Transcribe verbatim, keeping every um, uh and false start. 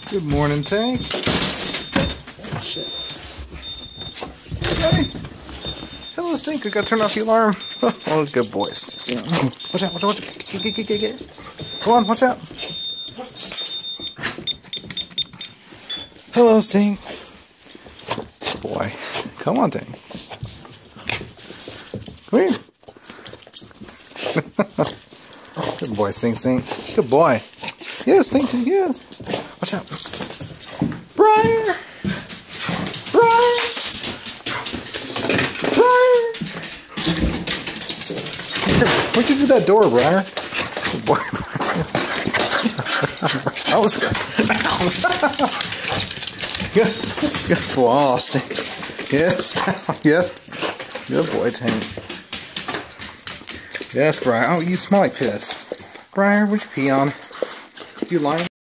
Good morning, Tank. Oh, shit. Hey. Hello, Stink. I gotta turn off the alarm. Oh, good boy. Watch out, watch out, watch out. Get, get, get, get, get. Come on, watch out. Hello, Stink. Boy. Come on, Tank. Come here. Good boy, Stink, Stink. Good boy. Yes, Stink, Stink, yes. Watch out. Briar! Briar! Briar! What'd you do to that door, Briar? Good boy, Briar. That was good. Good. Good boy. Oh, Stink. Yes. Yes. Good boy, Tank. Yes, Briar. Oh, you smell like piss. Briar, what'd you pee on? You lying?